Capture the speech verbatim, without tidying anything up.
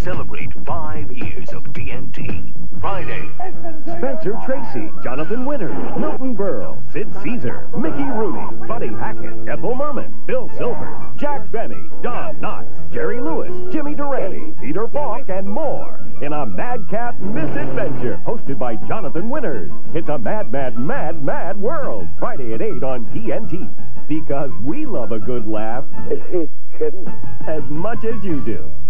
celebrate five years of T N T. Friday, Spencer Tracy, Jonathan Winters, Milton Berle, Sid Caesar, Mickey Rooney, Buddy Hackett, Ethel Merman, Bill Silvers, Jack Benny, Don Knotts, Jerry Lewis, Jimmy Durante, Peter Falk, and more in a madcap misadventure hosted by Jonathan Winters. It's a mad, mad, mad, mad world. Friday at eight on T N T. Because we love a good laugh Is he kidding? as much as you do.